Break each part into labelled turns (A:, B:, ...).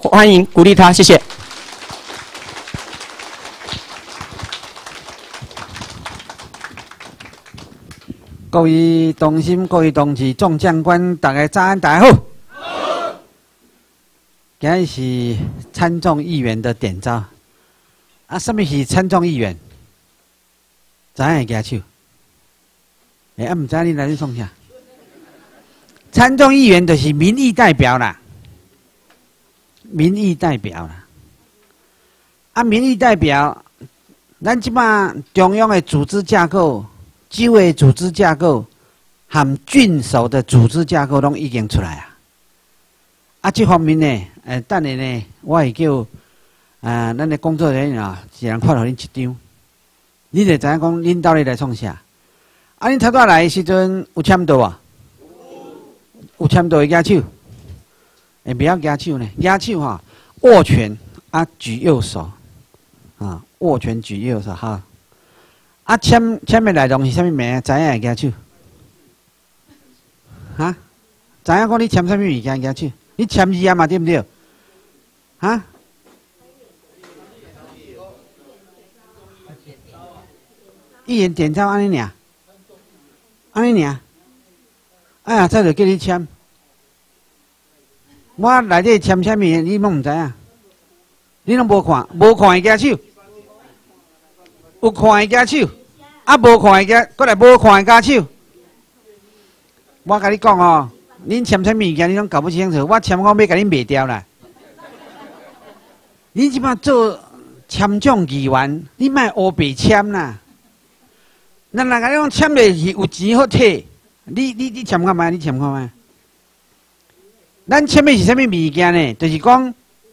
A: 欢迎鼓励他，谢谢。
B: 各位同心，各位同志，众将官，大家早安，大家好。今日是参众议员的点召。啊，什么是参众议员？知影举手？啊，唔知你来你创啥？参众议员就是民意代表啦，民意代表啦。啊，民意代表，咱即马中央的组织架构。州的组织架构和郡守的组织架构拢已经出来啊！啊，这方面呢，等下呢，我会叫咱的工作人员啊，一人发互恁一张，你就知影讲恁到底来创啥。啊，恁头拄来的时阵有签到啊？有签到会举手，不要举手呢，举手哈，握拳啊，举右手啊，握拳举右手哈。啊，签的内容是啥物名？知影会举手？哈？知影讲你签啥物物件举手？你签字啊嘛，对不对？哈？议员点召安尼尔，安尼尔。哎呀，这就叫你签。我内底签啥物？你拢唔知影？你拢无看，无看会举手？有看会举手，啊无看会举，过来无看会举手。我甲你讲哦，恁签啥物件，你拢搞不清楚。我签我要甲恁卖掉啦。恁即摆做签证议员，你莫乌白签啦。咱人家讲签落去有钱好摕，你签看卖，你签看卖。咱签的是啥物物件呢？就是讲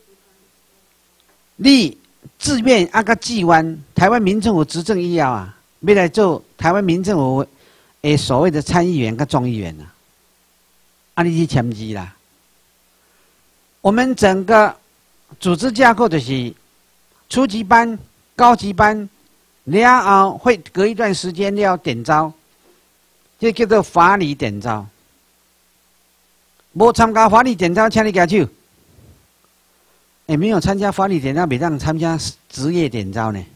B: 你。自愿啊，甲机关，台湾民政府执政以后啊，要来做台湾民政府所谓的参议员甲众议员啊，啊，你去签字啦。我们整个组织架构就是初级班、高级班，然后会隔一段时间要点召，这叫做法理点召。无参加法理点召，请你举手。没有参加法理点召，别让参加职业点召呢。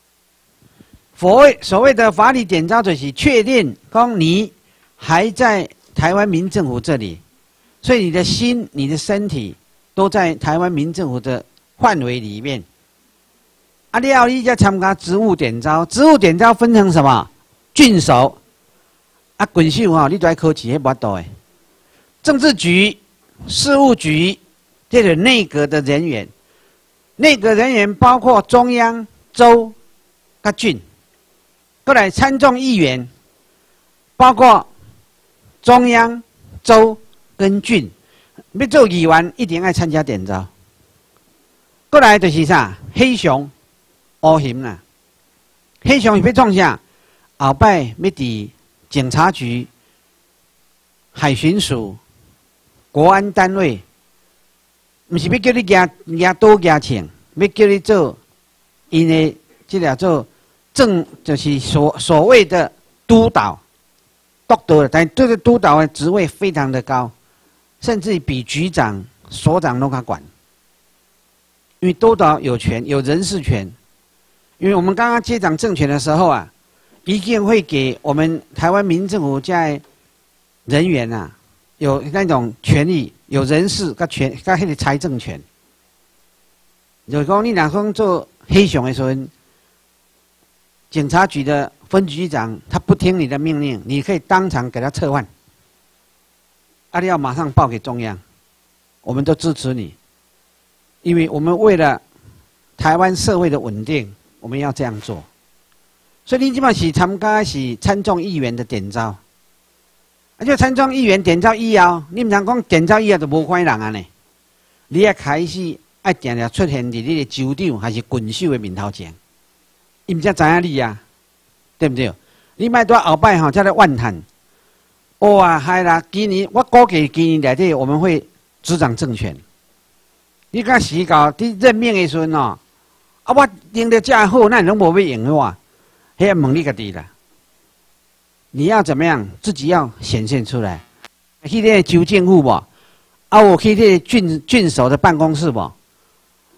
B: 所谓的法理点召，就是确定讲你还在台湾民政府这里，所以你的心、你的身体都在台湾民政府的范围里面。啊，你再参加职务点召，职务点召分成什么？郡守啊，郡守哈，你都要考试，迄无多诶。政治局、事务局。这个内阁的人员，内阁人员包括中央、州、甲郡，过来参众议员，包括中央、州跟郡，要做议员一定要参加点召。过来就是啥？黑熊、乌熊啦。黑熊是要创啥？后摆要伫警察局、海巡署、国安单位。唔是要叫你拿刀拿枪，要叫你做因的这叫做就是所谓的督导，但这个督导的职位非常的高，甚至比局长、所长都敢管。因为督导有权，有人事权。因为我们刚刚接掌政权的时候啊，一定会给我们台湾民政府在人员啊。有那种权利，有人事甲迄个财政权。就是讲，你若讲做黑熊的时候，警察局的分局长他不听你的命令，你可以当场给他撤换。啊，你要马上报给中央，我们都支持你，因为我们为了台湾社会的稳定，我们要这样做。所以你基本是参加是参众议员的点召。啊，就参众议员点召以后，你唔通讲点召以后就无款人啊呢？你要开始爱定定出现伫你的州长还是郡守的面头前，伊唔才知影你啊，对不对？你莫在后摆吼，才来怨叹。哇，嗨啦！今年我估计今年内底我们会执掌政权。你甲时到伫任命的时阵哦，啊，我用得遮好，那拢无要用的话，迄问你家己啦。你要怎么样？自己要显现出来。去那个州政府不？啊，我去那个郡守的办公室不？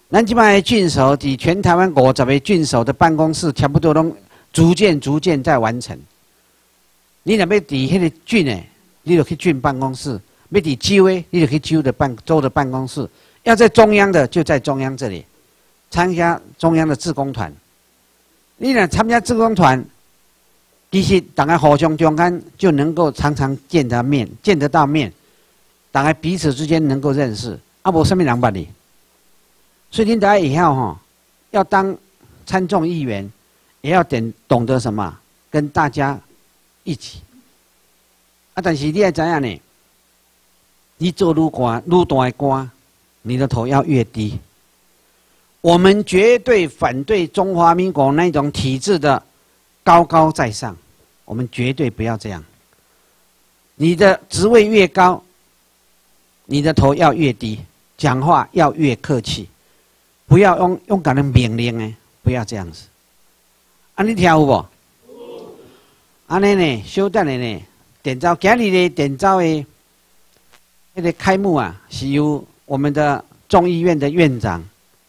B: 咱即摆郡守伫全台湾50个郡守的办公室，差不多拢逐渐在完成。你若要伫迄个郡诶，你就去郡办公室；要伫州诶，你就去州的办公室。要在中央的，就在中央这里参加中央的志工团。你若参加志工团，其实大家互相中间就能够常常见得到面，大家彼此之间能够认识。啊，无什么人捌你。所以恁大家以后哈，要当参众议员，也要懂得什么，跟大家一起。啊，但是你要知影呢，你做愈大的官，你的头要越低。我们绝对反对中华民国那种体制的高高在上，我们绝对不要这样。你的职位越高，你的头要越低，讲话要越客气。不要用个人命令诶，不要这样子。啊，你听有无？安尼呢，稍等的呢，点召今日的点召的那个开幕啊，是由我们的众议院的院长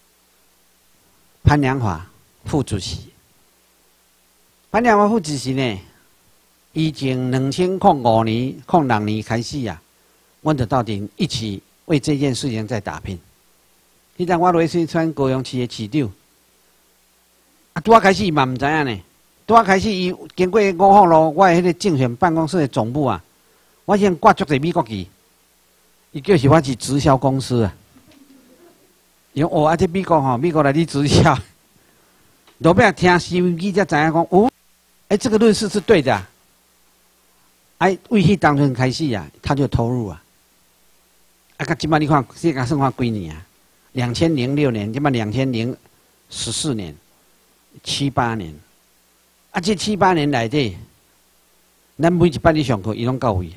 B: 潘良华副主席。潘良华副主席呢，以前2005年、06年开始啊，我就到底一起为这件事情在打拼。迄阵我落去选高雄市的市长，啊，拄啊开始伊嘛唔知影呢。拄啊开始伊经过5号路，我迄个竞选办公室的总部啊，我先挂足侪美国旗，伊叫是我是直销公司啊。伊讲哦，啊，这美国来你直销，后壁听收音机才知影讲哦，这个论述是对的啊。为迄当阵开始啊，他就投入啊。啊，到即摆你看，这个算看几年啊？2006年，即摆2014年，7、8年，啊，这7、8年内底，咱每一摆去上课，伊拢到位。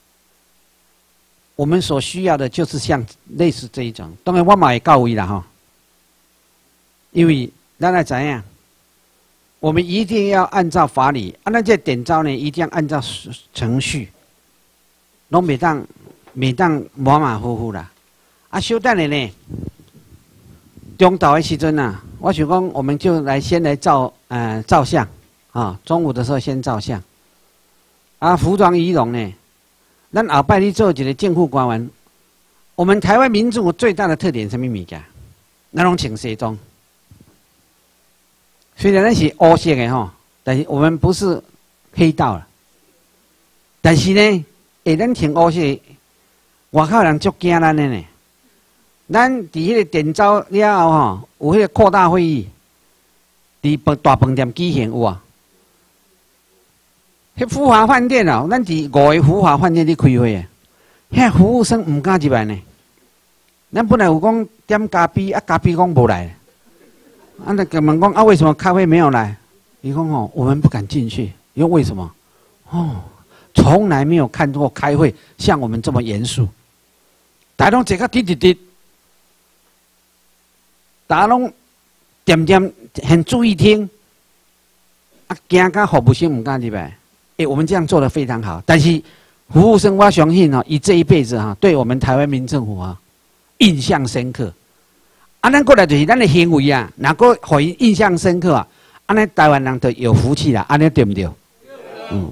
B: 我们所需要的就是像类似这一种，当然我嘛会到位啦吼，因为咱来知影，我们一定要按照法理，啊，咱这点招呢，一定要按照程序，拢袂当马马虎虎啦。啊，稍等的呢。中岛的时阵啊，我想讲，我们就先来照相啊。中午的时候先照相。啊，服装仪容呢，咱后摆你做一个政府官员，我们台湾民主最大的特点是什么物件？咱拢穿西装。虽然咱是黑色的吼，但是我们不是黑道了。但是呢，咱穿黑色，外口人足惊咱的呢。咱伫迄个点招了后吼，有迄个扩大会议，伫大饭店举行有啊。迄福华饭店啊，咱伫5个福华饭店咧开会啊，遐服务生唔敢入来呢。咱本来有讲点咖啡，啊咖啡讲无来，啊那个问讲啊为什么咖啡没有来？伊讲哦，我们不敢进去，因为为什么？哦，从来没有看过开会像我们这么严肃，大家拢坐个直。大家拢点很注意听，啊，惊甲服务生唔敢入来。我们这样做得非常好。但是服务生，我相信哦，以这一辈子哈，对我们台湾民政府啊，印象深刻。啊，咱过来就是咱的行为啊，哪个互伊印象深刻啊？安尼台湾人就有福气啦，安尼对不对？嗯。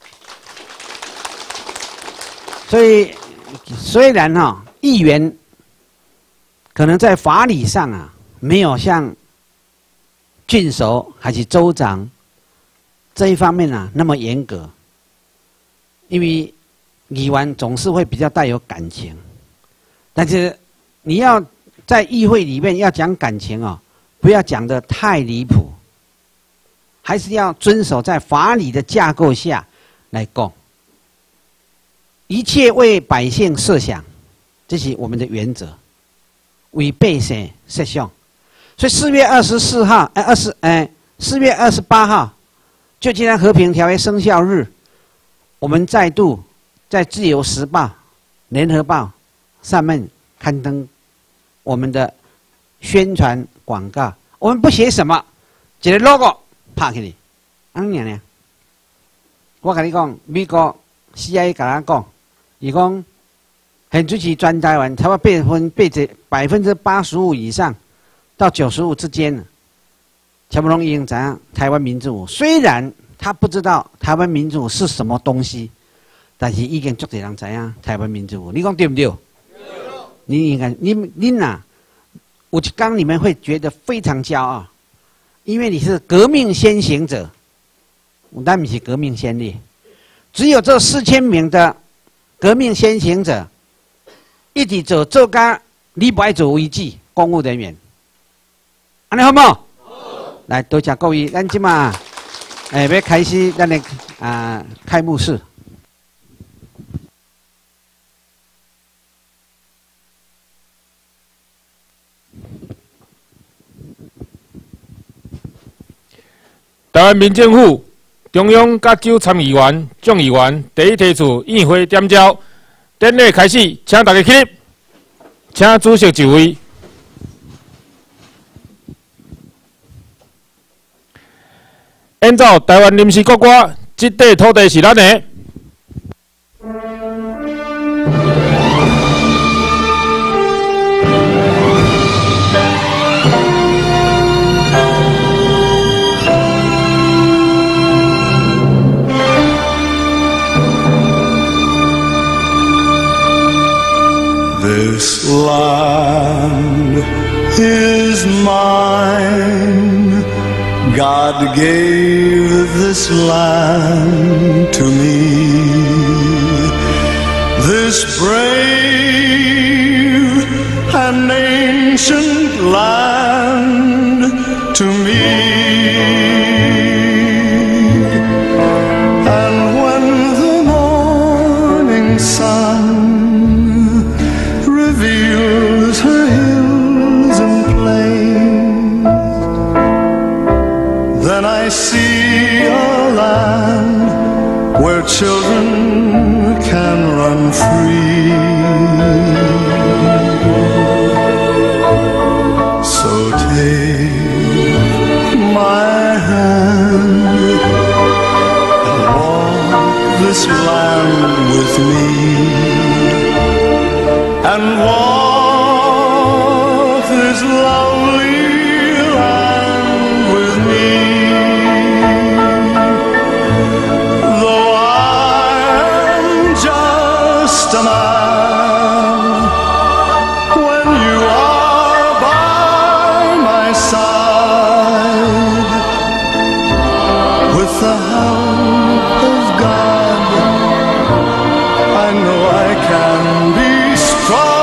B: 所以虽然哈，议员可能在法理上啊。没有像郡守还是州长这一方面啊那么严格，因为议员总是会比较带有感情，但是你要在议会里面要讲感情哦，不要讲得太离谱，还是要遵守在法理的架构下来讲，一切为百姓设想，这是我们的原则，为百姓设想。所以4月24号，4月28号，旧金山和平条约生效日，我们再度在《自由时报》、《联合报》上面刊登我们的宣传广告。我们不写什么，一个 logo 拍起来，安尼呢？我跟你讲，美国 CIA 跟咱讲，伊讲，现主持全台湾差不多85%以上。 到95之间，差不多已经知影台湾民主。虽然他不知道台湾民主是什么东西，但是已经足多人知影台湾民主。你讲对不对？你应该，你呐，有一天你们会觉得非常骄傲，因为你是革命先行者。咱不是革命先烈，只有这4000名的革命先行者，一直做到你不爱做为止，公务人员，安尼好不好？好。来，多谢各位，咱即马，要开始咱的开幕式。
A: 台湾民政府中央甲州参议员、众议员第1梯次院会点召，典礼开始，请大家起立，请主席就位。按照台湾临时国歌，这块土地是咱的。
C: This land is mine. God gave this land to me. This brave and ancient land to me. And when the morning sun reveals her hills and plains, then I see a land where children can run free. So take my hand and walk this land with me, and walk this lonely land with me. Though I am just a man, when you are by my side, with the help of God, I know I can be strong.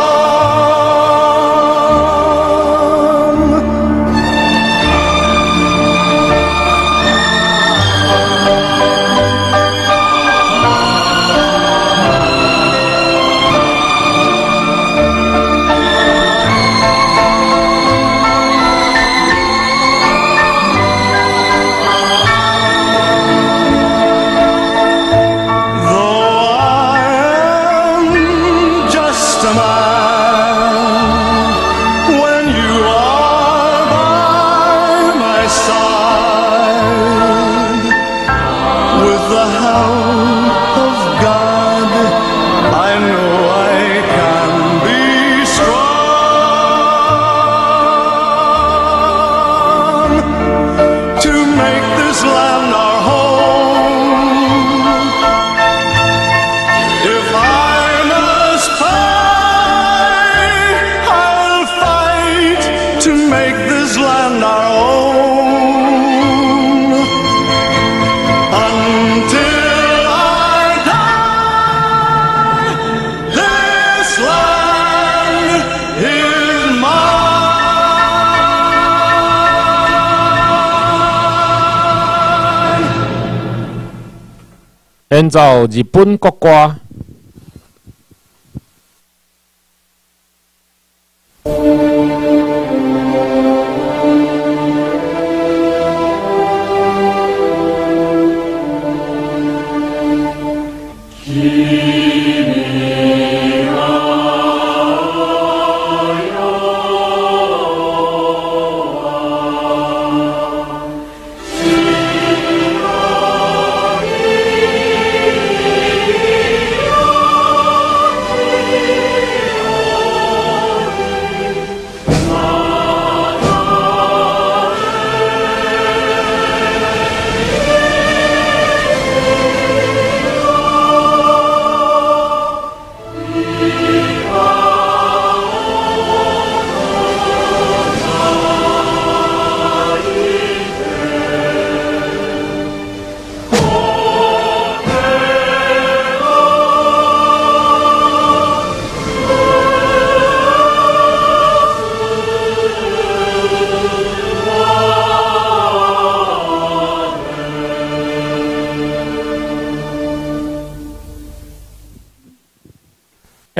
A: 演奏日本国歌。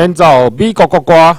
A: 演奏美国国歌。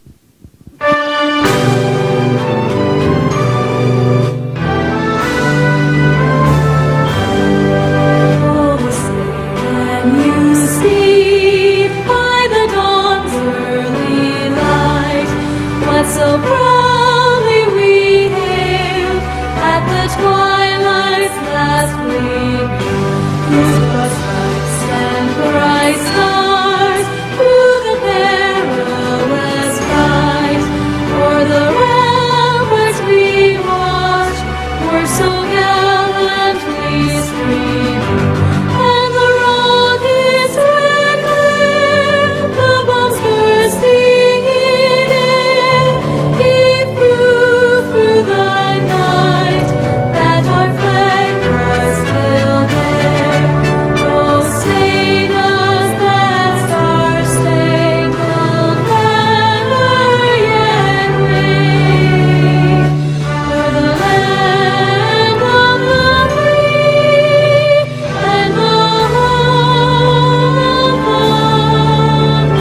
D: So proudly we hailed at the twilight's last gleaming, Christmas lights and bright stars through the perilous fight. For the ramparts we watched were so gallantly streaming, and the rockets red glare, the bombs bursting in air, gave proof through the night that our flag was still there. Oh, say does that star-spangled banner yet wave o'er the land of the free and the home of the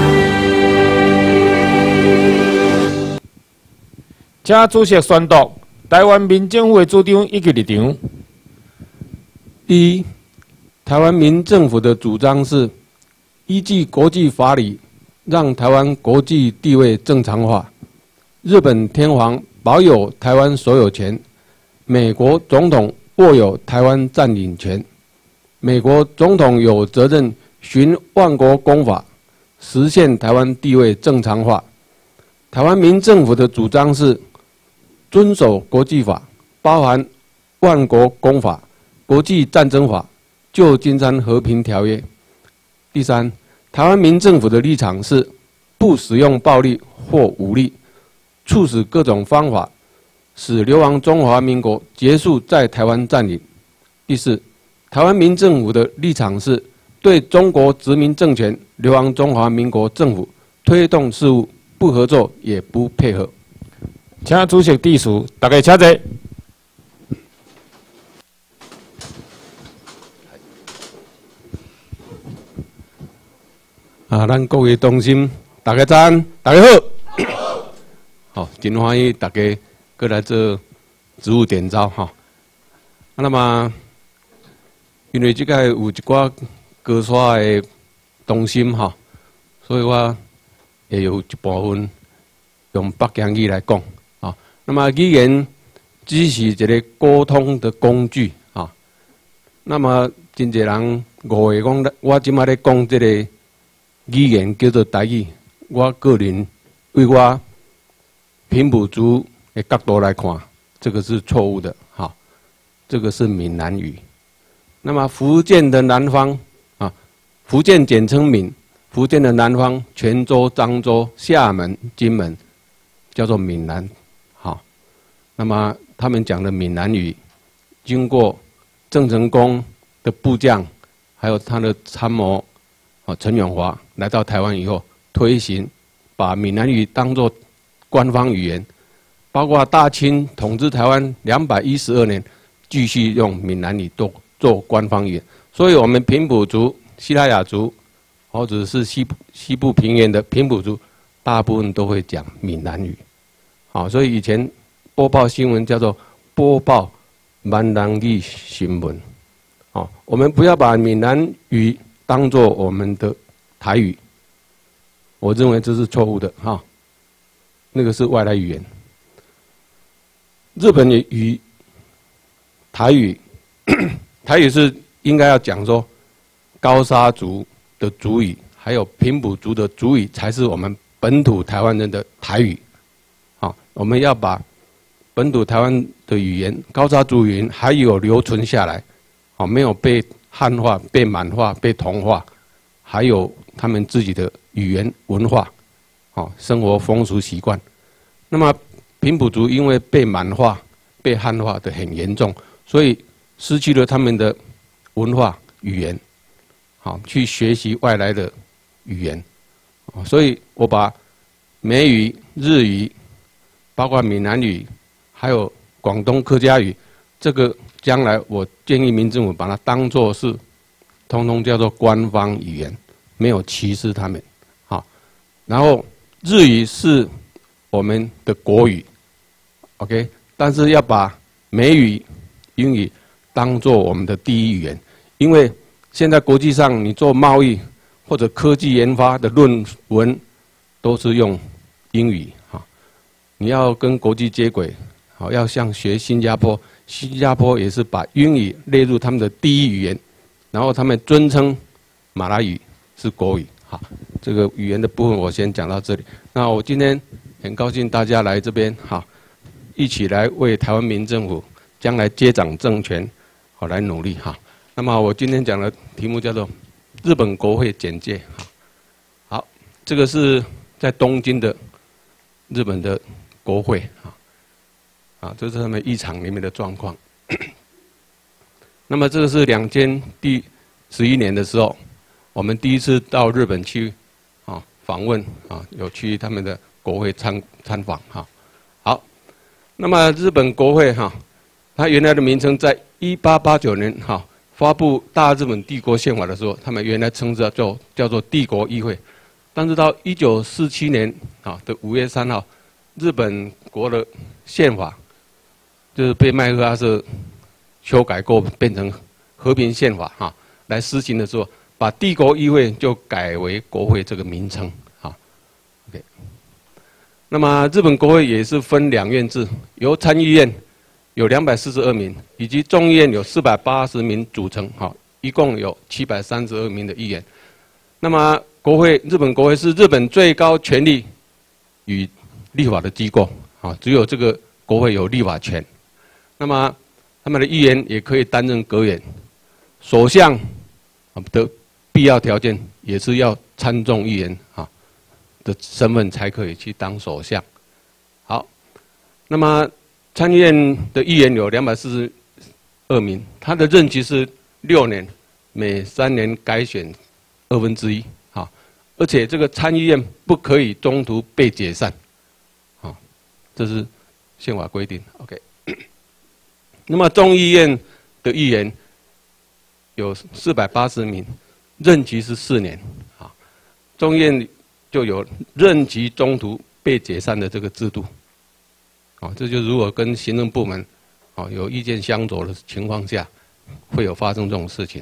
D: brave.
A: 请主席宣读台湾民政府的主张以及立场。
E: 第一，台湾民政府的主张是依据国际法理，让台湾国际地位正常化。日本天皇保有台湾所有权，美国总统握有台湾占领权。美国总统有责任循万国公法，实现台湾地位正常化。台湾民政府的主张是遵守国际法，包含万国公法、国际战争法、旧金山和平条约。第三，台湾民政府的立场是不使用暴力或武力，促使各种方法使流亡中华民国结束在台湾占领。第四，台湾民政府的立场是对中国殖民政权、流亡中华民国政府推动事务不合作也不配合。
A: 请主席致辞，大家请坐。
E: 咱各位同心，大家早安，大家好。好，真欢喜大家过来做职务点召哈。那么，因为这个有一寡高山的同心哈，所以我也有一部分用北京语来讲啊。那么语言只是一个沟通的工具啊。那么真侪人误会讲，我即马咧讲这个语言叫做台语，我个人为我平埔族的角度来看，这个是错误的哈。这个是闽南语。那么福建的南方啊，福建简称闽，福建的南方，泉州、漳州、厦门、金门，叫做闽南。好，那么他们讲的闽南语，经过郑成功的部将，还有他的参谋陈永华来到台湾以后，推行把闽南语当作官方语言，包括大清统治台湾212年，继续用闽南语做官方语言。所以，我们平埔族、西拉雅族，或者是西部平原的平埔族，大部分都会讲闽南语。好，所以以前播报新闻叫做播报闽南语新闻。好，我们不要把闽南语当作我们的台语，我认为这是错误的哈。那个是外来语言。日本语台语，台语是应该要讲说高沙族的族语，还有平埔族的族语，才是我们本土台湾人的台语。好，我们要把本土台湾的语言、高沙族语言还有留存下来，好，没有被汉化、被满化、被同化，还有他们自己的语言文化，好，生活风俗习惯。那么平埔族因为被满化、被汉化的很严重，所以失去了他们的文化语言，好，去学习外来的语言。所以我把美语、日语，包括闽南语，还有广东客家语，这个将来我建议民政府把它当作是，通通叫做官方语言，没有歧视他们。好， 然后日语是我们的国语 ，OK， 但是要把美语、英语当做我们的第一语言，因为现在国际上你做贸易或者科技研发的论文都是用英语哈，你要跟国际接轨，好，要像学新加坡，新加坡也是把英语列入他们的第一语言，然后他们尊称马来语是国语。好，这个语言的部分我先讲到这里。那我今天很高兴大家来这边，好，一起来为台湾民政府将来接掌政权，好来努力哈。那么我今天讲的题目叫做日本国会简介。好，这个是在东京的日本的国会啊，这是他们议场里面的状况。那么这个是第11年的时候，我们第一次到日本去访问啊，有去他们的国会参访哈。好，那么日本国会它原来的名称在1889年发布大日本帝国宪法的时候，他们原来称之叫做帝国议会，但是到1947年的5月3号，日本国的宪法就是被麦克阿瑟修改过，变成和平宪法来施行的时候，把帝国议会就改为国会这个名称OK， 那么日本国会也是分2院制，由参议院有242名，以及众议院有480名组成，一共有732名的议员。那么日本国会是日本最高权力与立法的机构，只有这个国会有立法权。那么他们的议员也可以担任阁员，首相的必要条件也是要参众议员的身份才可以去当首相。好，那么参议院的议员有242名，他的任期是6年，每3年改选1/2，而且这个参议院不可以中途被解散，这是宪法规定。OK， 那么众议院的议员有480名，任期是4年，众议院就有任期中途被解散的这个制度。这就如果跟行政部门有意见相左的情况下，会有发生这种事情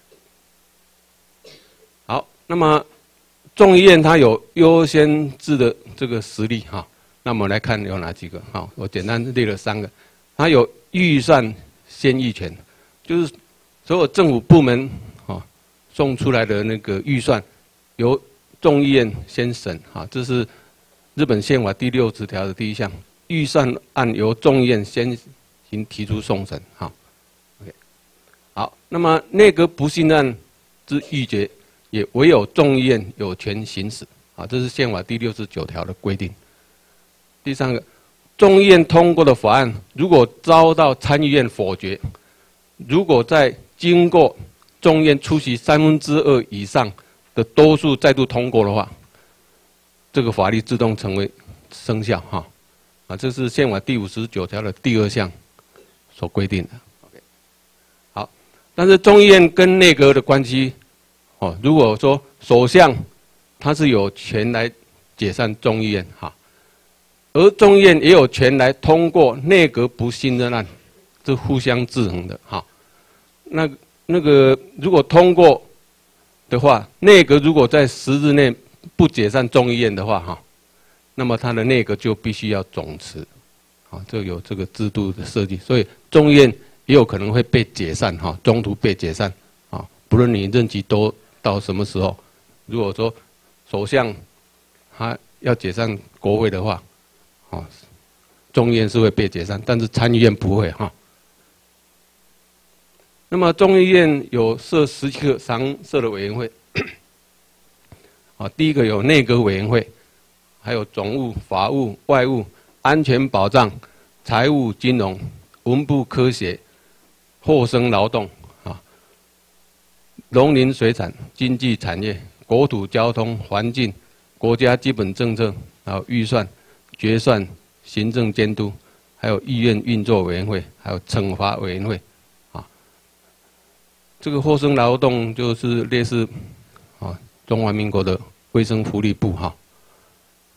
E: 好，那么众议院它有优先制的这个实例那我们来看有哪几个我简单列了3个。它有预算先议权，就是所有政府部门送出来的那个预算，由众议院先审这是日本宪法第60条的第1项。预算案由众议院先行提出送审，OK， 好，那么内阁不信任之议决，也唯有众议院有权行使，这是宪法第69条的规定。第3个，众议院通过的法案，如果遭到参议院否决，如果在经过众议院出席2/3以上的多数再度通过的话，这个法律自动成为生效这是宪法第59条的第2项所规定的。OK， 好，但是众议院跟内阁的关系，如果说首相他是有权来解散众议院而众议院也有权来通过内阁不信任案，这互相制衡的那个如果通过的话，内阁如果在10日内不解散众议院的话那么他的内阁就必须要总辞，这有这个制度的设计，所以众议院也有可能会被解散，中途被解散，不论你任期多到什么时候，如果说首相他要解散国会的话，众议院是会被解散，但是参议院不会那么众议院有设17个常设的委员会，第一个有内阁委员会。还有总务、法务、外务、安全保障、财务、金融、文部科学、厚生劳动农林水产、经济产业、国土交通、环境、国家基本政策，还有预算、决算、行政监督，还有议院运作委员会，还有惩罚委员会这个厚生劳动就是类似中华民国的卫生福利部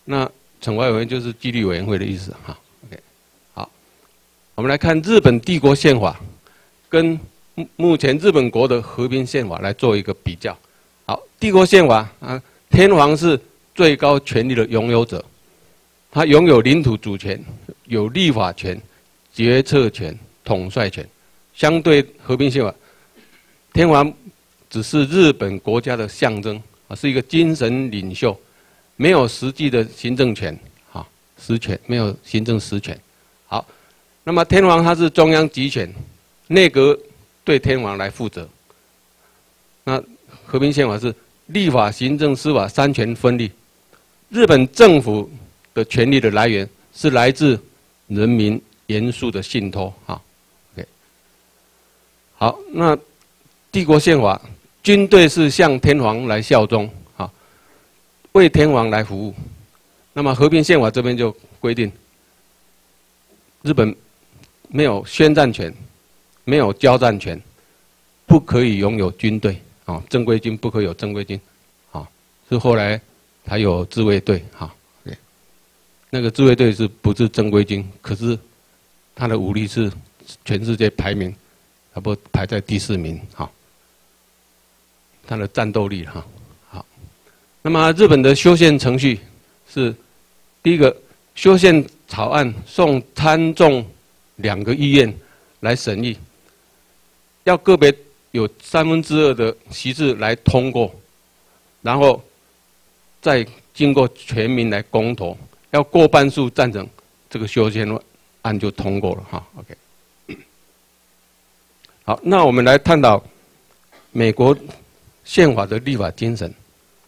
E: 那惩罚委员就是纪律委员会的意思哈。OK， 好，我们来看日本帝国宪法跟目前日本国的和平宪法来做一个比较。好，帝国宪法啊，天皇是最高权力的拥有者，他拥有领土主权、有立法权、决策权、统帅权。相对和平宪法，天皇只是日本国家的象征啊，是一个精神领袖。没有实际的行政权，哈，实权没有行政实权。好，那么天皇他是中央集权，内阁对天皇来负责。那和平宪法是立法、行政、司法三权分立。日本政府的权力的来源是来自人民严肃的信托，哈 ，OK。好，那帝国宪法，军队是向天皇来效忠。为天皇来服务，那么和平宪法这边就规定，日本没有宣战权，没有交战权，不可以拥有军队啊，正规军不可以有正规军，啊，是后来才有自卫队哈，那个自卫队是不是正规军？可是他的武力是全世界排名，差不多排在第4名哈，他的战斗力哈。那么日本的修宪程序是第一个，修宪草案送参众2个议院来审议，要个别有2/3的席次来通过，然后再经过全民来公投，要过半数赞成，这个修宪案就通过了哈。OK， 好，那我们来探讨美国宪法的立法精神。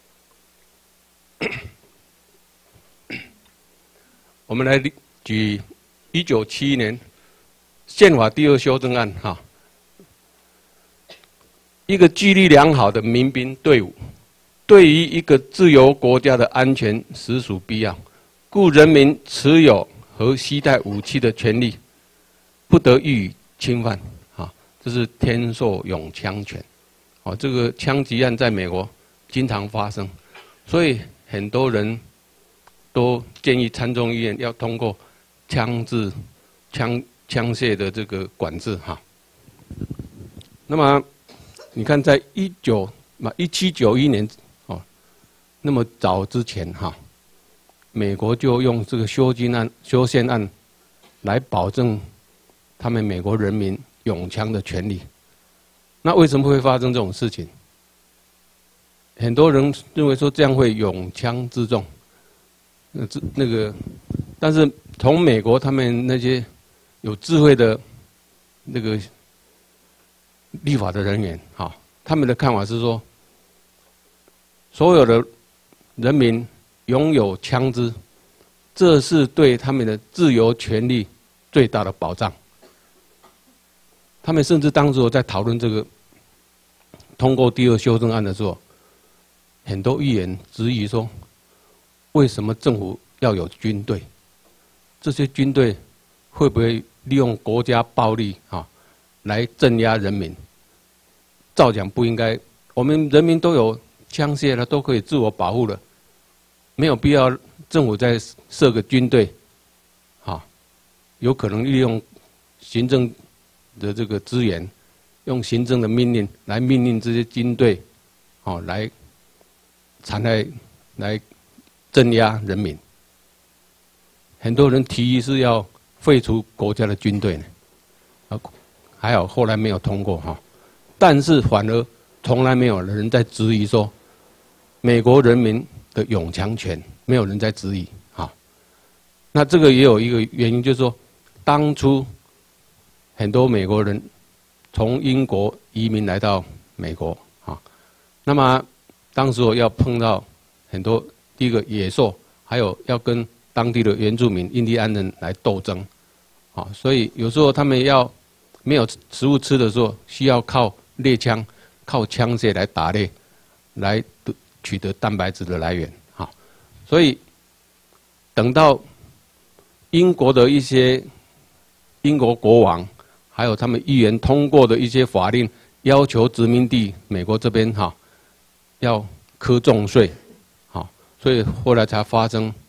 E: 我们来举1971年宪法第2修正案哈，一个纪律良好的民兵队伍，对于一个自由国家的安全实属必要，故人民持有和携带武器的权利，不得予以侵犯啊，这是天授拥枪权。哦，这个枪击案在美国经常发生，所以很多人都建议参众议院要通过枪械的这个管制哈。那么你看，在1791年哦，那么早之前哈，美国就用这个修宪案来保证他们美国人民拥枪的权利。那为什么会发生这种事情？很多人认为说这样会拥枪自重。但是从美国他们那些有智慧的那个立法的人员，哈，他们的看法是说，所有的人民拥有枪支，这是对他们的自由权利最大的保障。他们甚至当时在讨论这个通过第2修正案的时候，很多议员质疑说，为什么政府要有军队？这些军队会不会利用国家暴力啊来镇压人民？照讲不应该，我们人民都有枪械了，都可以自我保护了，没有必要政府再设个军队，啊，有可能利用行政的这个资源，用行政的命令来命令这些军队，哦，来镇压人民。很多人提议是要废除国家的军队呢，还好后来没有通过哈。但是反而从来没有人在质疑说美国人民的拥枪权，没有人在质疑哈。那这个也有一个原因，就是说当初很多美国人从英国移民来到美国啊，那么当时我要碰到很多第一个野兽，还有要跟当地的原住民印第安人来斗争，啊，所以有时候他们要没有食物吃的时候，需要靠猎枪、靠枪械来打猎，来取得蛋白质的来源，啊，所以等到英国的一些英国国王，还有他们议员通过的一些法令，要求殖民地美国这边哈要课重税，好，所以后来才发生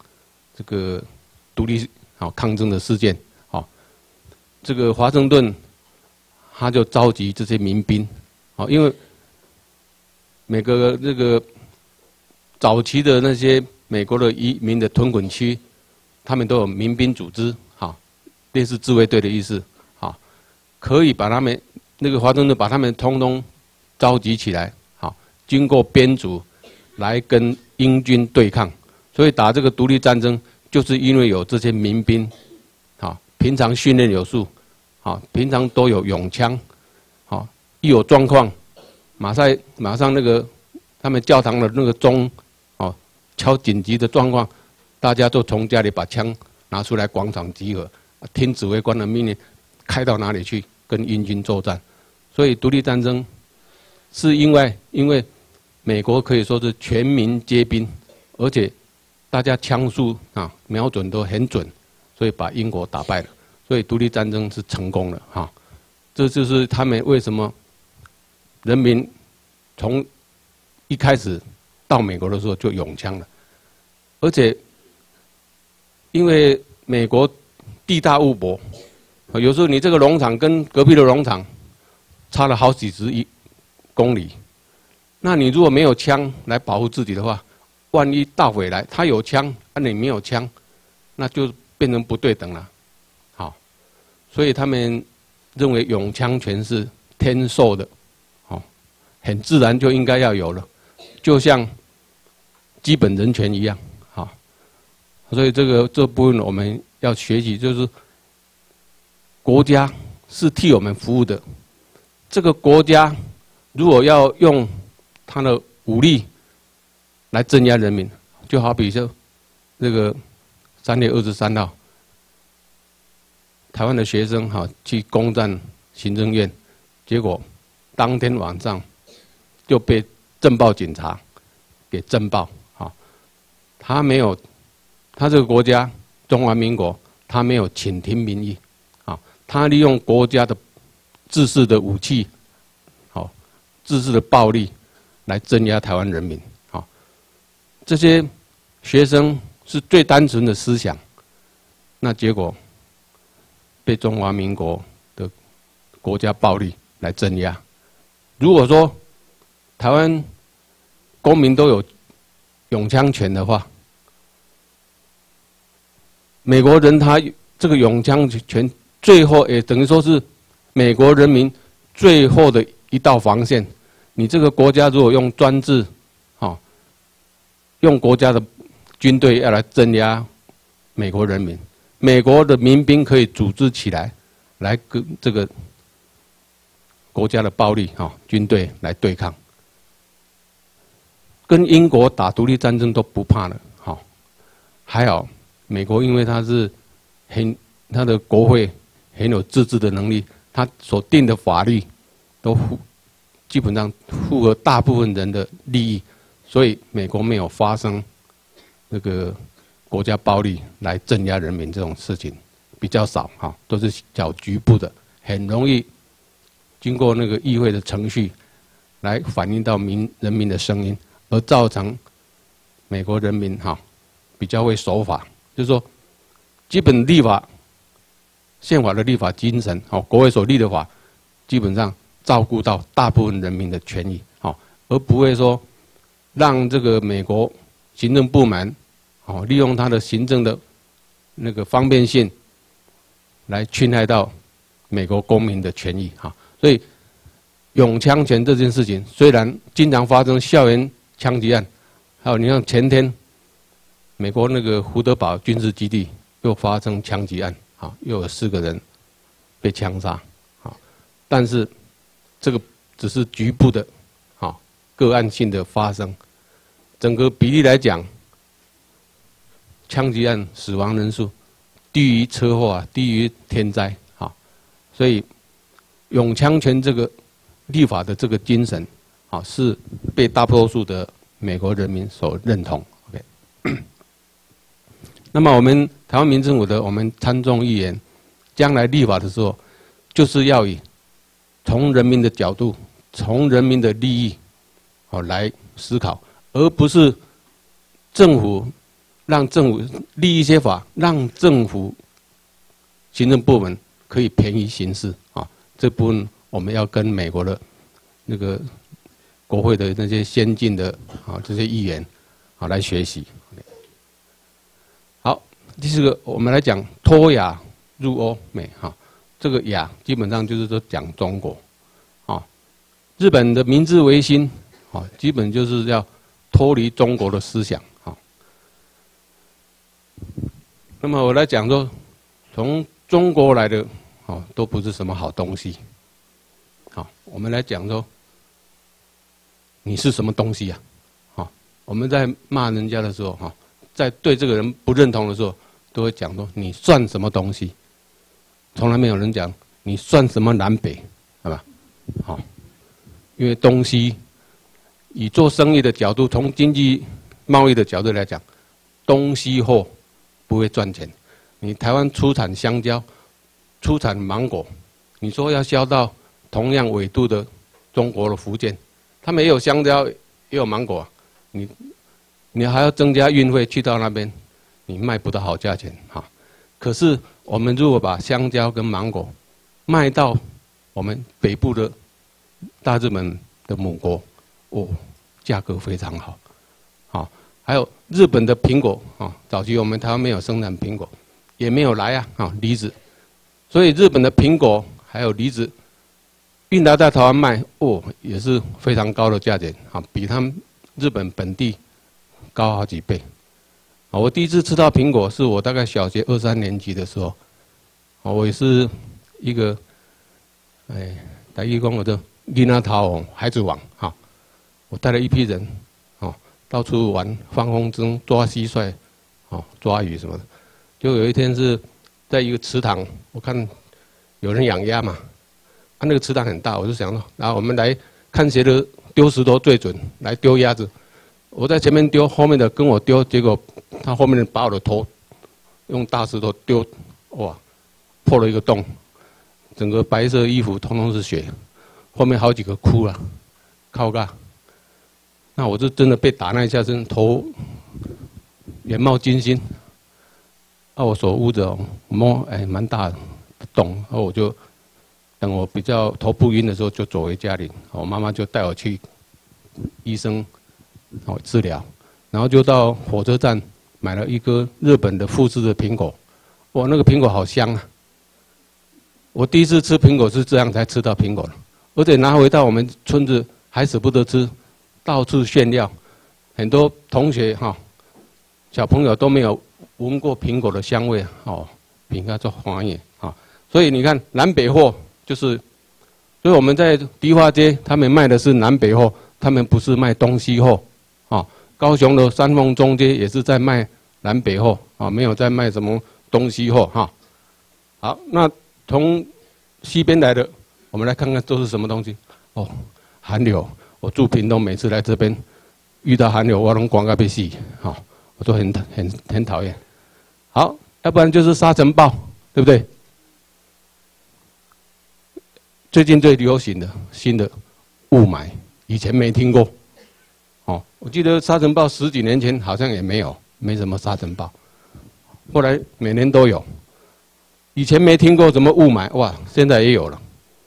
E: 这个独立抗争的事件，这个华盛顿他就召集这些民兵，因为每个这个早期的那些美国的移民的屯垦区，他们都有民兵组织，类似自卫队的意思，可以把他们那个华盛顿把他们通通召集起来，经过编组来跟英军对抗。所以打这个独立战争，就是因为有这些民兵，平常训练有素，平常都有勇枪，一有状况，马上那个他们教堂的那个钟，敲紧急的状况，大家都从家里把枪拿出来广场集合，听指挥官的命令，开到哪里去跟英军作战。所以独立战争是因为美国可以说是全民皆兵，而且大家枪术瞄准都很准，所以把英国打败了。所以独立战争是成功了这就是他们为什么人民从一开始到美国的时候就拥枪了，而且因为美国地大物博，有时候你这个农场跟隔壁的农场差了好几十公里，那你如果没有枪来保护自己的话，万一盗匪来，他有枪，你没有枪，那就变成不对等了。所以他们认为拥枪权是天授的，很自然就应该要有了，就像基本人权一样，所以这部分我们要学习，就是国家是替我们服务的，这个国家如果要用他的武力来镇压人民，就好比说这个3月23号。台湾的学生去攻占行政院，结果当天晚上就被政报警察给政报。他这个国家中华民国，他没有倾听民意，他利用国家的制式的武器，制式的暴力来镇压台湾人民。这些学生是最单纯的思想，那结果被中华民国的国家暴力来镇压。如果说台湾公民都有拥枪权的话，美国人他这个拥枪权最后也等于说是美国人民最后的一道防线。你这个国家如果用专制，用国家的军队要来镇压美国人民，美国的民兵可以组织起来，来跟这个国家的暴力军队来对抗，跟英国打独立战争都不怕了。还好美国因为他的国会很有自治的能力，他所定的法律都基本上符合大部分人的利益，所以美国没有发生那个国家暴力来镇压人民这种事情比较少，都是小局部的，很容易经过那个议会的程序来反映到人民的声音，而造成美国人民比较会守法，就是说基本立法、宪法的立法精神，国会所立的法，基本上照顾到大部分人民的权益，而不会说让这个美国行政部门利用他的行政的那个方便性来侵害到美国公民的权益。所以拥枪权这件事情虽然经常发生校园枪击案，还有你像前天美国那个胡德堡军事基地又发生枪击案，又有4个人被枪杀，但是这个只是局部的个案性的发生，整个比例来讲，枪击案死亡人数低于车祸低于天灾，所以拥枪权这个立法的这个精神，是被大多数的美国人民所认同。OK， 那么我们台湾民政府的我们参众议员，将来立法的时候，就是要以从人民的角度，从人民的利益来思考，而不是政府让政府立一些法，让政府行政部门可以便于行事啊。这部分我们要跟美国的那个国会的那些先进的这些议员来学习。好，第四个我们来讲脱亚入欧美这个亚基本上就是说讲中国日本的明治维新基本就是要脱离中国的思想那么我来讲说，从中国来的都不是什么好东西。我们来讲说，你是什么东西呀？我们在骂人家的时候在对这个人不认同的时候，都会讲说你算什么东西？从来没有人讲你算什么南北，好吧？因为东西以做生意的角度，从经济贸易的角度来讲，东西货不会赚钱。你台湾出产香蕉，出产芒果，你说要销到同样纬度的中国的福建，他们也有香蕉，也有芒果你还要增加运费去到那边，你卖不到好价钱可是我们如果把香蕉跟芒果卖到我们北部的大日本的母国，价格非常好还有日本的苹果早期我们台湾没有生产苹果，也没有来梨子，所以日本的苹果还有梨子运来在台湾卖也是非常高的价钱比他们日本本地高好几倍。我第一次吃到苹果是我大概小学2、3年级的时候，我也是一个台语讲我的囡仔头孩子王我带了一批人到处玩放风筝、抓蟋蟀抓鱼什么的。就有一天是在一个池塘，我看有人养鸭嘛，那个池塘很大，我就想说，然后我们来看谁的丢石头最准，来丢鸭子。我在前面丢，后面的跟我丢，结果他后面的把我的头用大石头丢，破了一个洞，整个白色衣服通通是血，后面好几个哭了，靠嘎。那我就真的被打那一下，真头眼冒金星。我手捂着摸，蛮大的洞，然后我就等我比较头不晕的时候，就走回家里。我妈妈就带我去医生治疗，然后就到火车站买了一个日本的富士的苹果，那个苹果好香啊！我第一次吃苹果是这样才吃到苹果的，而且拿回到我们村子还舍不得吃，到处炫耀，很多同学小朋友都没有闻过苹果的香味饼干做黄叶所以你看南北货就是，所以我们在迪化街，他们卖的是南北货，他们不是卖东西货高雄的三凤中街也是在卖南北货没有在卖什么东西货好，那从西边来的，我们来看看都是什么东西寒流。我住屏东，每次来这边遇到寒流，我能光个被死我都很讨厌。好，要不然就是沙尘暴，对不对？最近最流行的新的雾霾，以前没听过我记得沙尘暴10几年前好像也没什么沙尘暴，后来每年都有。以前没听过什么雾霾，现在也有了。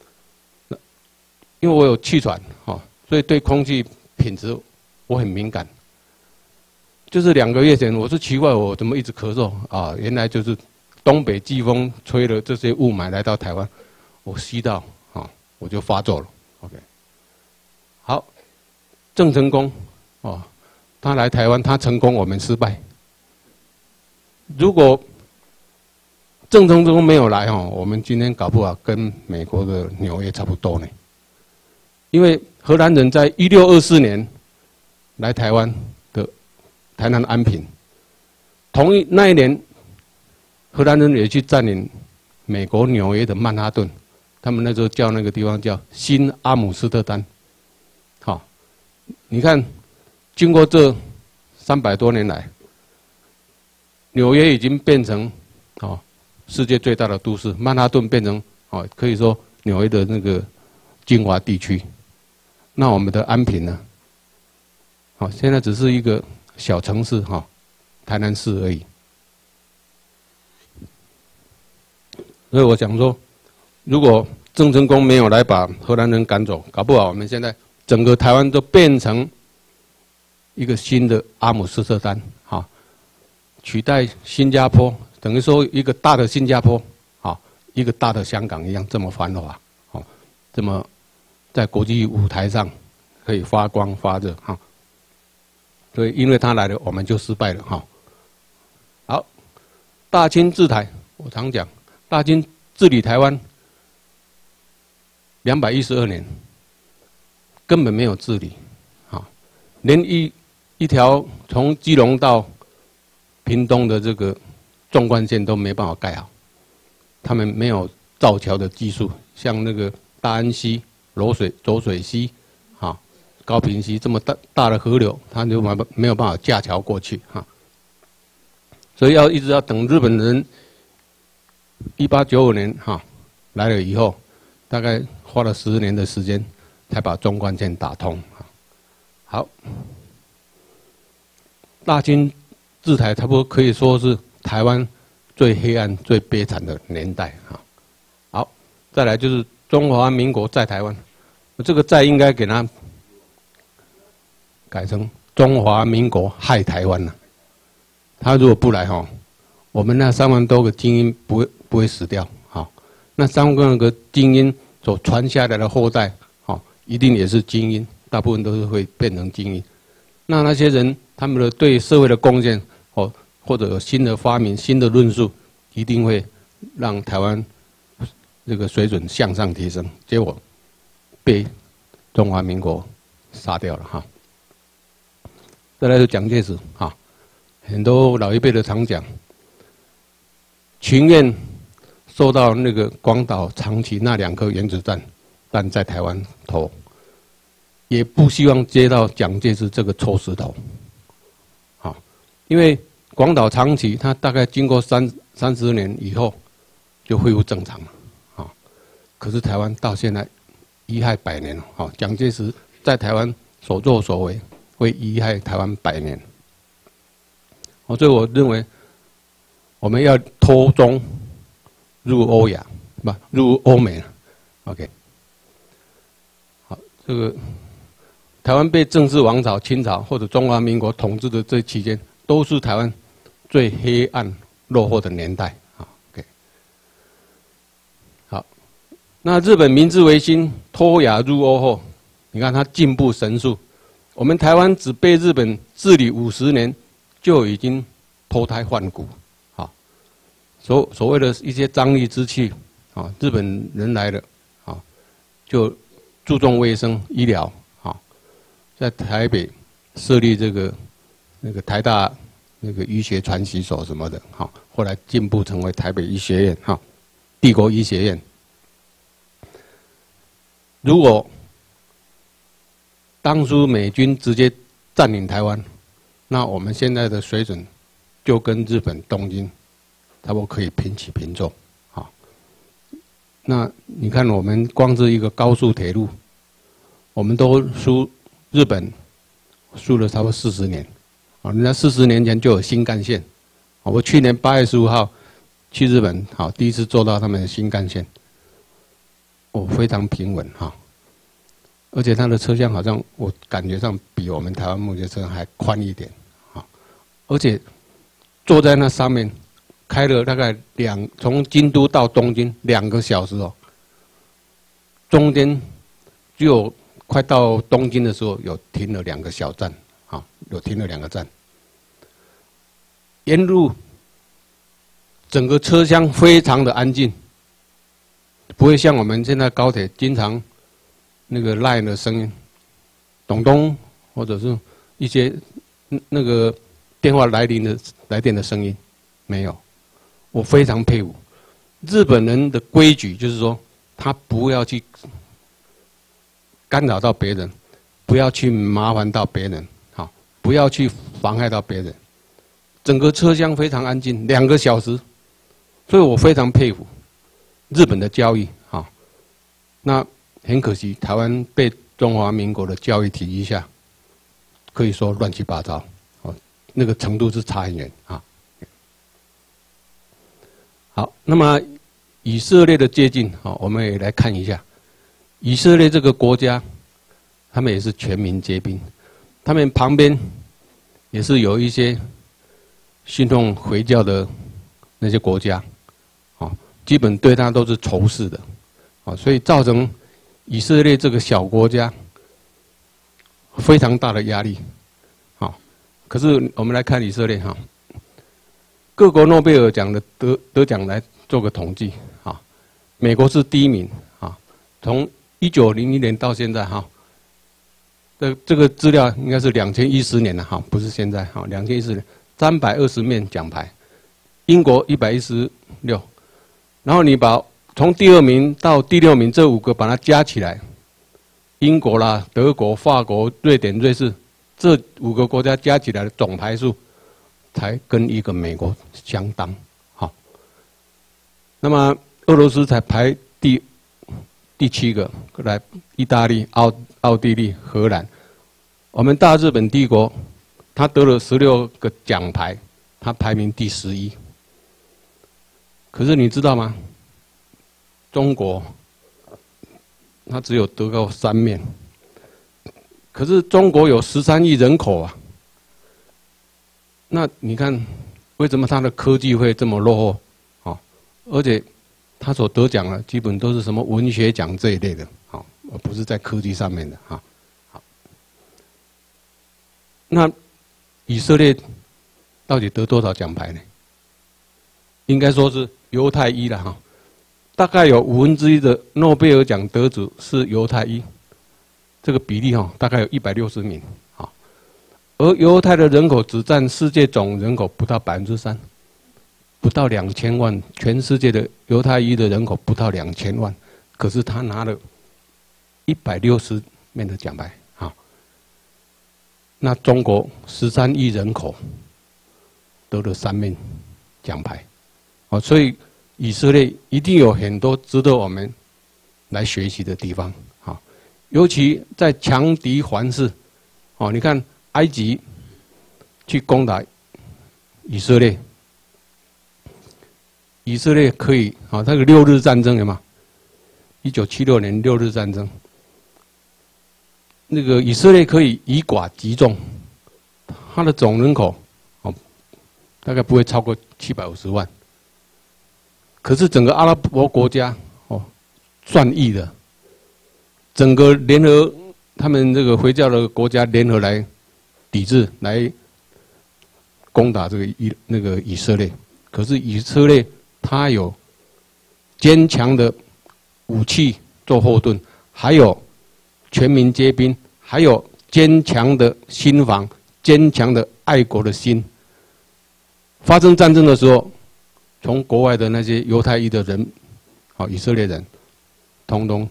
E: 因为我有气喘所以对空气品质我很敏感。就是2个月前，我是奇怪我怎么一直咳嗽原来就是东北季风吹了这些雾霾来到台湾，我吸到我就发作了。OK， 好，郑成功他来台湾，他成功，我们失败。如果郑成功没有来我们今天搞不好跟美国的纽约差不多呢。因为荷兰人在1624年来台湾的台南安平，那一年，荷兰人也去占领美国纽约的曼哈顿，他们那时候叫那个地方叫新阿姆斯特丹。你看，经过这300多年来，纽约已经变成世界最大的都市，曼哈顿变成可以说纽约的那个精华地区。那我们的安平呢？现在只是一个小城市台南市而已。所以我想说，如果郑成功没有来把荷兰人赶走，搞不好我们现在整个台湾都变成一个新的阿姆斯特丹，哈，取代新加坡，等于说一个大的新加坡，好，一个大的香港一样这么繁华，好，这么在国际舞台上可以发光发热，哈。所以因为他来了，我们就失败了，哈。好，大清治台，我常讲，大清治理台湾212年，根本没有治理，啊，连一条从基隆到屏东的这个纵贯线都没办法盖好，他们没有造桥的技术，像那个大安溪、浊水溪，啊，高屏溪这么大的河流，他就没有办法架桥过去，哈。所以一直要等日本人1895年哈来了以后，大概花了10年的时间，才把纵贯线打通。好，大清治台差不多可以说是台湾最黑暗、最悲惨的年代啊。好，再来就是中华民国在台湾，这个在应该给它改成中华民国害台湾了。他如果不来哈，我们那3万多个精英不会死掉，好，那3万个精英所传下来的后代，好，一定也是精英，大部分都是会变成精英。那些人他们的对社会的贡献，哦，或者有新的发明、新的论述，一定会让台湾这个水准向上提升。结果被中华民国杀掉了哈。再来就蒋介石哈。很多老一辈的常讲，情愿受到那个广岛、长崎那2颗原子弹在台湾投，也不希望接到蒋介石这个臭石头。好，因为广岛、长崎它大概经过30年以后就恢复正常了。好，可是台湾到现在贻害100年了。好，蒋介石在台湾所作所为会贻害台湾100年。所以我认为，我们要脱中入欧亚，不入欧美了。OK， 好，这个台湾被正式王朝、清朝或者中华民国统治的这期间，都是台湾最黑暗、落后的年代。OK， 好，那日本明治维新脱亚入欧后，你看它进步神速，我们台湾只被日本治理50年。就已经脱胎换骨，好，所谓的一些瘴疠之气，啊，日本人来了，啊，就注重卫生医疗，啊，在台北设立那个台大那个医学传习所什么的，好，后来进步成为台北医学院，哈，帝国医学院。如果当初美军直接占领台湾，那我们现在的水准，就跟日本东京，差不多可以平起平坐，好。那你看，我们光是一个高速铁路，我们都输日本，输了差不多40年，啊，人家40年前就有新干线，我去年8月15号去日本，好，第一次坐到他们的新干线，非常平稳哈。而且它的车厢好像我感觉上比我们台湾目前车还宽一点，啊，而且坐在那上面开了大概从京都到东京2个小时哦，中间只有快到东京的时候有停了2个小站，啊，有停了2个站，沿路整个车厢非常的安静，不会像我们现在高铁经常。那个 line 的声音，咚咚，或者是一些那个电话来电的声音，没有。我非常佩服日本人的规矩，就是说他不要去干扰到别人，不要去麻烦到别人，好，不要去妨害到别人。整个车厢非常安静，2个小时，所以我非常佩服日本的教育，好，那。很可惜，台湾被中华民国的教育体系下，可以说乱七八糟， 那个程度是差很远啊。好，那么以色列的接近，好，我们也来看一下，以色列这个国家，他们也是全民皆兵，他们旁边也是有一些信奉回教的那些国家，啊，基本对他都是仇视的，啊，所以造成以色列这个小国家非常大的压力，啊，可是我们来看以色列哈，各国诺贝尔奖的得奖来做个统计，啊，美国是第一名，啊，从1901年到现在哈。这个资料应该是2010年了哈，不是现在哈，2014年320面奖牌，英国116，然后你把从第2名到第6名这5个把它加起来，英国啦、德国、法国、瑞典、瑞士这5个国家加起来的总牌数，才跟一个美国相当好。那么俄罗斯才排第7个，来意大利、奥地利、荷兰。我们大日本帝国，他得了16个奖牌，他排名第11。可是你知道吗？中国，他只有得到3面。可是中国有13亿人口啊，那你看，为什么他的科技会这么落后？啊，而且他所得奖的基本都是什么文学奖这一类的，啊，而不是在科技上面的哈。那以色列到底得多少奖牌呢？应该说是犹太裔了哈，大概有1/5的诺贝尔奖得主是犹太裔，这个比例哈大概有160名啊，而犹太的人口只占世界总人口不到3%，不到2000万，全世界的犹太裔的人口不到2000万，可是他拿了160面的奖牌。那中国13亿人口得了3面奖牌，哦，所以以色列一定有很多值得我们来学习的地方，啊，尤其在强敌环视，哦，你看埃及去攻打以色列，以色列可以啊，那个6日战争有吗？1976年6日战争。那个以色列可以以寡击众，它的总人口哦大概不会超过750万，可是整个阿拉伯国家哦算亿的，整个联合他们这个回教的国家联合来抵制来攻打这个以色列，可是以色列它有坚强的武器做后盾，还有全民皆兵，还有坚强的心防，坚强的爱国的心。发生战争的时候，从国外的那些犹太裔的人，好以色列人，通通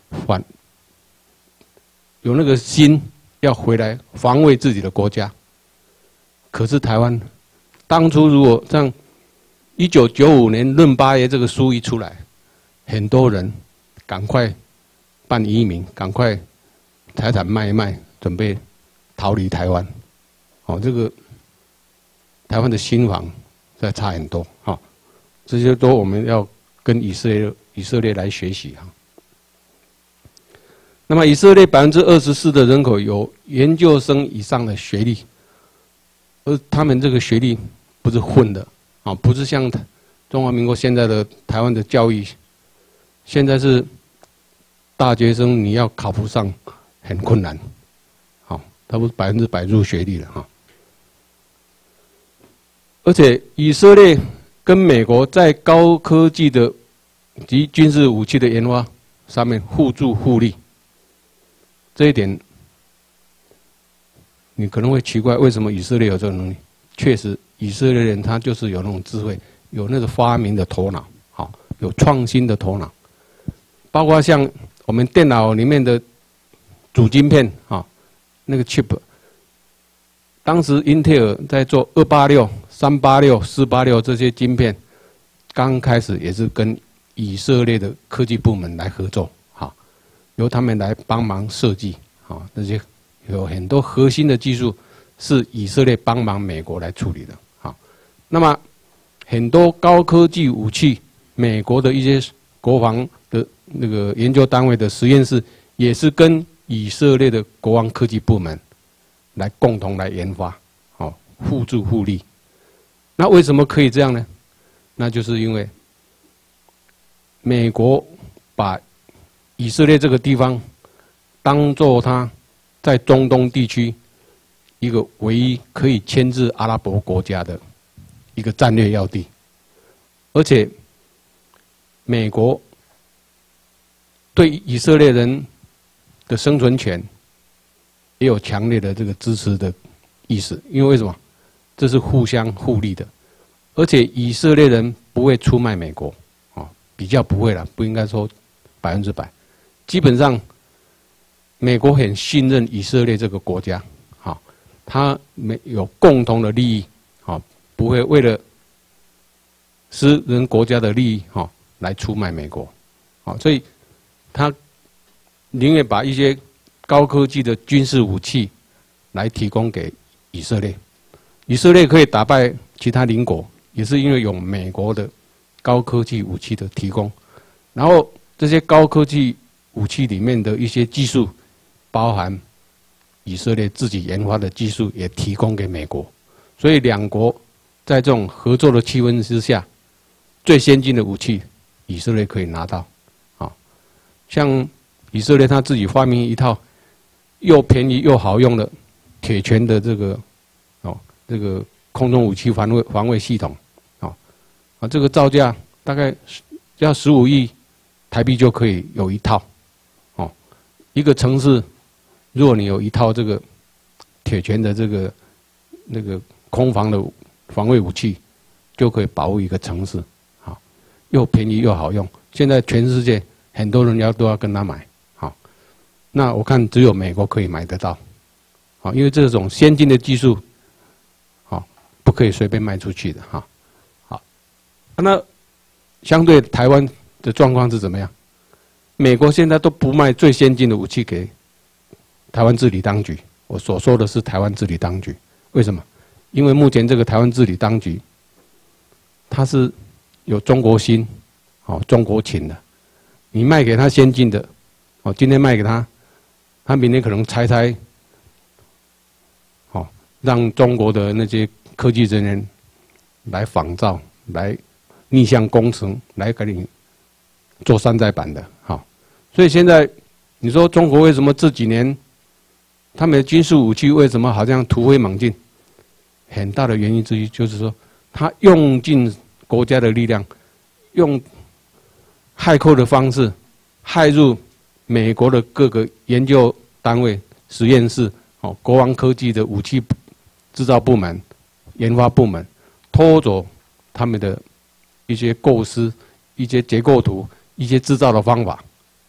E: 有那个心要回来防卫自己的国家。可是台湾当初如果像1995年闰8月这个书一出来，很多人赶快办移民，赶快财产卖一卖，准备逃离台湾。哦，这个台湾的心防再差很多。好，这些都我们要跟以色列来学习哈。那么以色列24%的人口有研究生以上的学历，而他们这个学历不是混的啊，不是像中华民国现在的台湾的教育，现在是大学生你要考不上很困难，好，他不是100%入学历了哈。而且以色列跟美国在高科技的及军事武器的研发上面互助互利，这一点你可能会奇怪，为什么以色列有这种能力？确实，以色列人他就是有那种智慧，有那个发明的头脑，好，有创新的头脑，包括像我们电脑里面的主晶片啊，那个 chip， 当时英特尔在做286、386、486这些晶片，刚开始也是跟以色列的科技部门来合作，好，由他们来帮忙设计，好，那些有很多核心的技术是以色列帮忙美国来处理的。好，那么很多高科技武器，美国的一些国防的那个研究单位的实验室，也是跟以色列的国防科技部门来共同来研发，好，互助互利。那为什么可以这样呢？那就是因为美国把以色列这个地方当作它在中东地区一个唯一可以牵制阿拉伯国家的一个战略要地，而且美国对以色列人的生存权也有强烈的这个支持的意思，因为为什么？这是互相互利的，而且以色列人不会出卖美国，啊，比较不会啦，不应该说100%，基本上美国很信任以色列这个国家，好，他有共同的利益，好，不会为了私人国家的利益，好，来出卖美国，好，所以他宁愿把一些高科技的军事武器来提供给以色列，以色列可以打败其他邻国，也是因为有美国的高科技武器的提供，然后这些高科技武器里面的一些技术，包含以色列自己研发的技术，也提供给美国，所以两国在这种合作的气氛之下，最先进的武器，以色列可以拿到，啊，像以色列他自己发明一套又便宜又好用的铁拳的这个这个空中武器防卫系统，这个造价大概要15亿台币就可以有一套，一个城市，如果你有一套这个铁拳的那个空防的防卫武器，就可以保护一个城市，好，又便宜又好用。现在全世界很多人都要跟他买，好，那我看只有美国可以买得到，好，因为这种先进的技术，好，不可以随便卖出去的，哈，好，那相对台湾的状况是怎么样？美国现在都不卖最先进的武器给台湾治理当局。我所说的是台湾治理当局，为什么？因为目前这个台湾治理当局，它是有中国心，中国情的。你卖给他先进的，今天卖给他，他明天可能拆，让中国的那些科技人员来仿造，来逆向工程，来给你做山寨版的，好。所以现在你说中国为什么这几年他们的军事武器为什么好像突飞猛进？很大的原因之一就是说，他用尽国家的力量，用骇客的方式骇入美国的各个研究单位、实验室、国防科技的武器制造部门、研发部门，偷走他们的一些构思、一些结构图、一些制造的方法。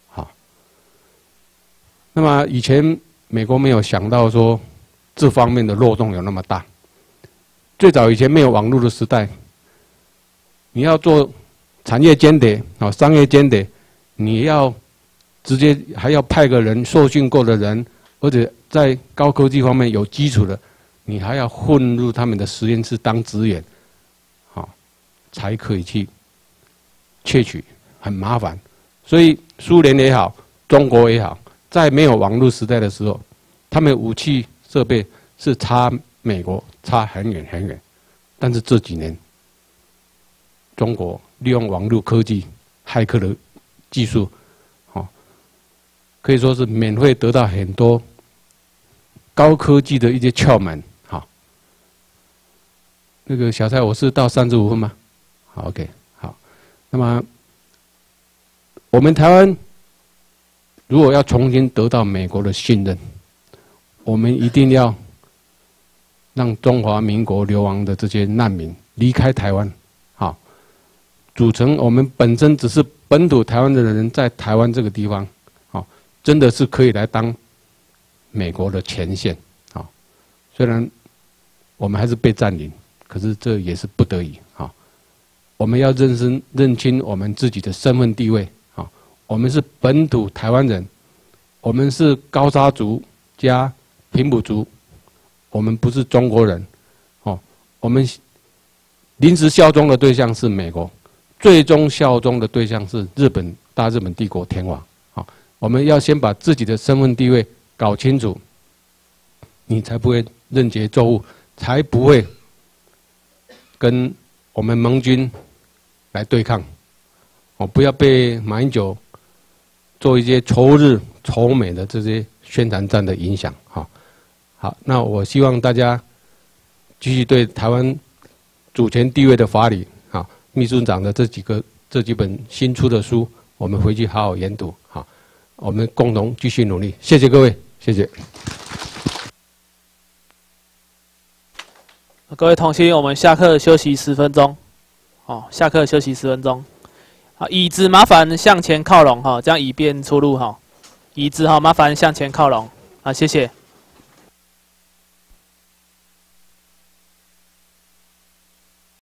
E: 那么以前美国没有想到说这方面的漏洞有那么大。最早以前没有网络的时代，你要做产业间谍商业间谍，你要直接还要派个人受训过的人，而且在高科技方面有基础的，你还要混入他们的实验室当职员，才可以去窃取，很麻烦。所以苏联也好，中国也好，在没有网络时代的时候，他们武器设备是差美国差很远很远。但是这几年，中国利用网络科技、骇客的技术，可以说是免费得到很多高科技的一些窍门。好，那个小蔡，我是到35分吗？好 ，OK， 好。那么我们台湾如果要重新得到美国的信任，我们一定要让中华民国流亡的这些难民离开台湾，好，组成我们本身只是本土台湾的人在台湾这个地方，好，真的是可以来当美国的前线，好，虽然我们还是被占领，可是这也是不得已，好，我们要认清我们自己的身份地位，好，我们是本土台湾人，我们是高沙族加平埔族。 我们不是中国人，哦，我们临时效忠的对象是美国，最终效忠的对象是大日本帝国天皇。好，我们要先把自己的身份地位搞清楚，你才不会认节奏误，才不会跟我们盟军来对抗。哦，不要被马英九做一些仇日仇美的这些宣传战的影响。好，那我希望大家继续对台湾主权地位的法理，秘书长的这几本新出的书，我们回去好好研读。好，我们共同继续努力。谢谢各位，谢谢。
F: 各位同学，我们下课休息10分钟。好，下课休息10分钟。好，椅子麻烦向前靠拢哈，这样以便出入哈。椅子哈，麻烦向前靠拢。好，谢谢。